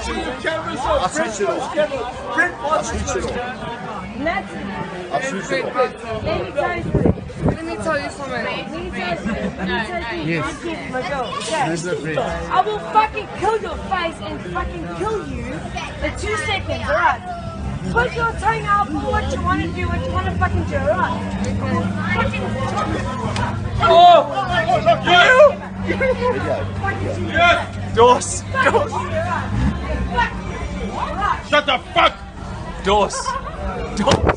I'll switch it off. I'll switch it off. I'll switch it off. Let me tell you something. Yes. I will fucking kill your face and fucking kill you in 2 seconds, alright? Put your tongue out for what you want to do, what you want to fucking do, alright? Oh! Yes! Dos! Fuck you, alright? Shut the fuck! Dos! Dos!